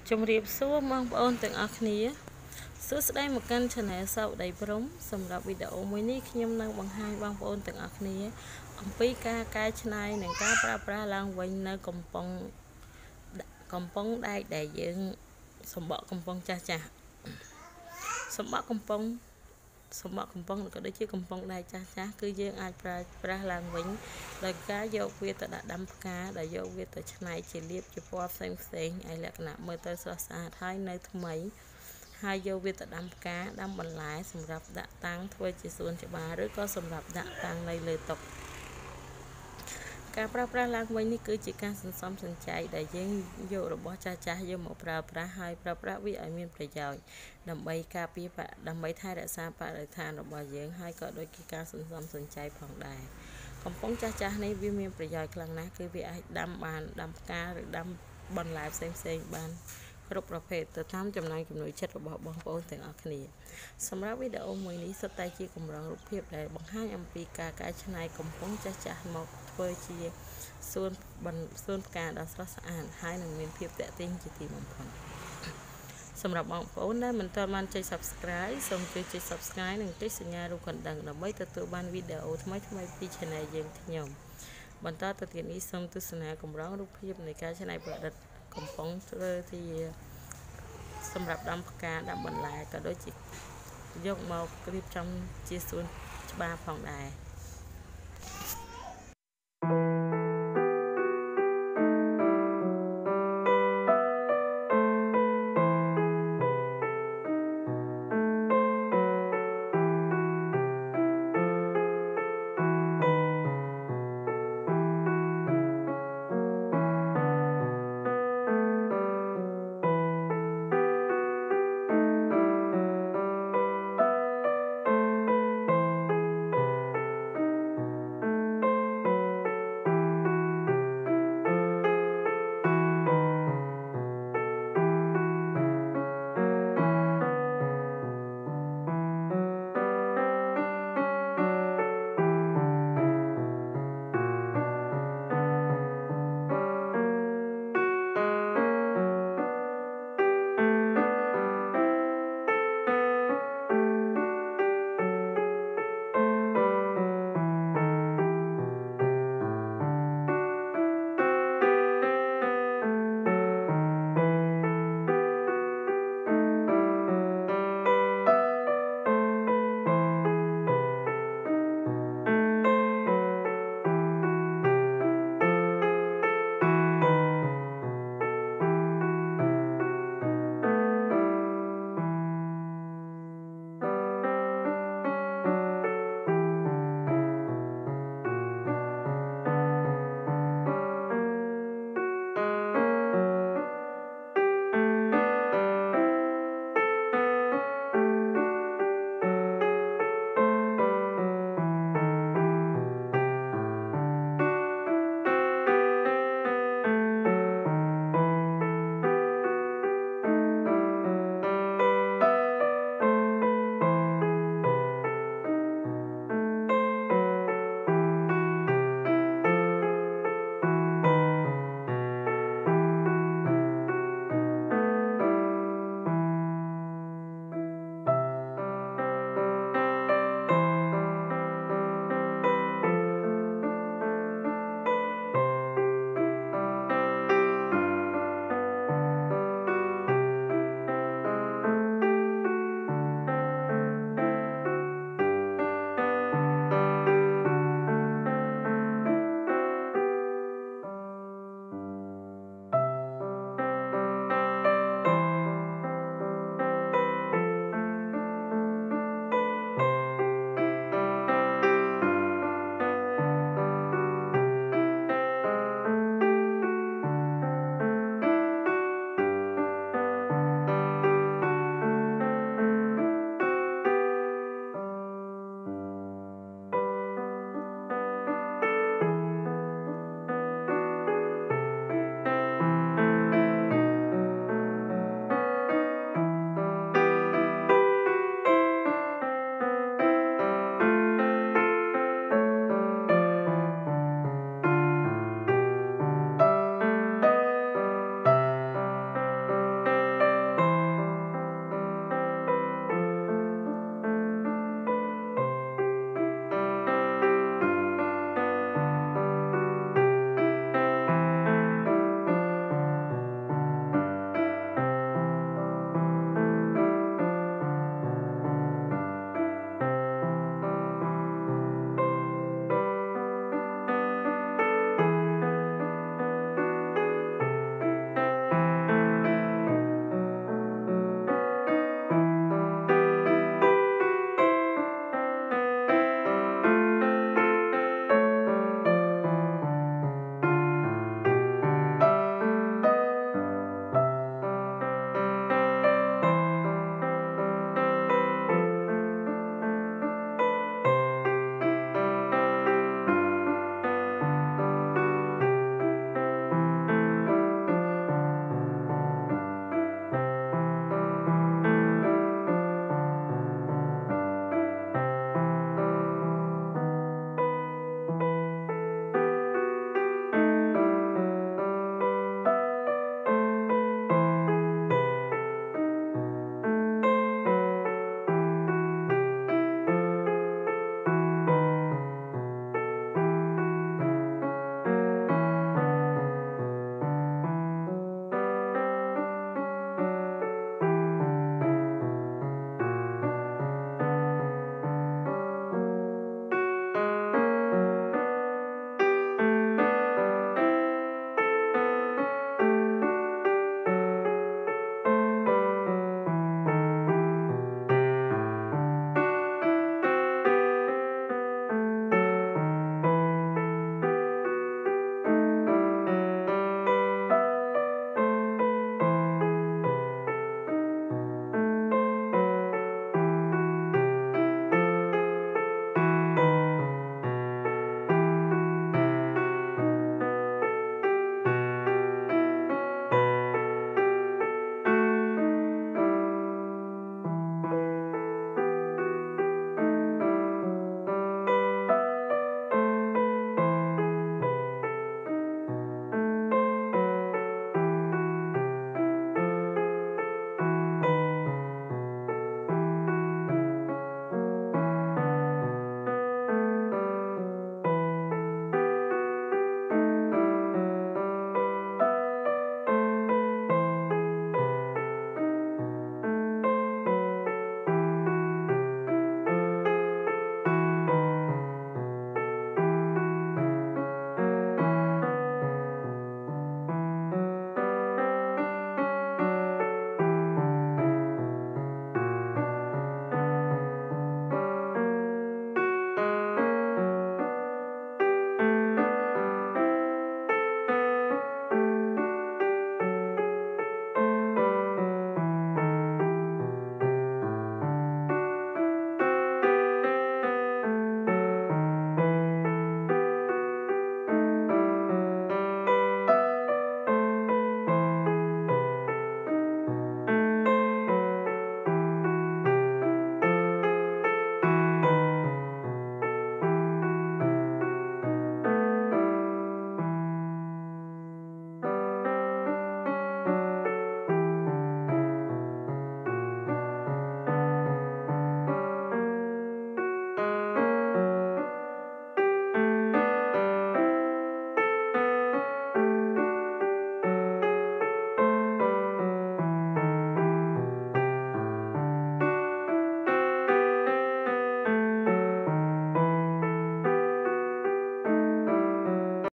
Trong riêng số mong ôn từng ở kia số đây một kênh channel sau đầy bóng sầmรับvideo mới ní khi nhâm năng bằng hai băng ôn từng ở kia ông pi ca cái này nè cá pra lang quanh nơi cầm bông đây đại diện sầm bọ cầm bông cha sầm bọ cầm bông có đôi chiếc cầm bông đây cha cứ dương ai pra lang quanh đời cá vô việt đã đâm cá đại vô việt tại này chỉ liệp cho qua xem ai lạc nạp mơ tới xa thái nơi thứ mấy hai vô việt đâm cá đâm bẩn lái sầmรับđã tăng thôi chỉ xuân cho bà rất có sầmรับđã tăng này lời tục cá pra lang quanh ní cứ chỉ cá xóm chạy đại dương vô rồi bỏ cha vô một pra hai pra vì ở miền Tây rồi đầm bay cá pi bạ đầm bay thay đã xa bạ đời than rồi bỏ dương hai có đôi khi cá xóm chạy phòng đài cầm bóng cha này vì miền Tây rồi lần nãy cứ vì ai đâm bàn đâm cá rồi đâm bẩn lái xem bànรบประเภทแต่ทำจำนวนจำนวนชัดบอกบางคนแต่อักนี้สำหรับวิดีโอมวยนี้สไตล์จีกำลังรูปเพียบได้บางห้างอัมพีกาการชนะกำปองจะหมอกเพื่อจีส่วนการดัชสะอาดให้หนึ่งเมนเพียบแต่ติ้งจีตีมังพันสำหรับบางคนได้มันตอนมันใจ subscribe ส่งใจ subscribe หนึ่งใจสัญญาดูกันดังเราไม่ตัดตัวบ้านวิดีโอทำไมพี่ชนะยังที่ยอมบรรดาตัวเตียนนี้ส่งตุสนากำลังรูปเพียบในการชนะประดับกำปองที่สำหรับดำการดำบรรลัยก็โดยจิตยกมาคลิปtrong chia sẻ 3 phòng đài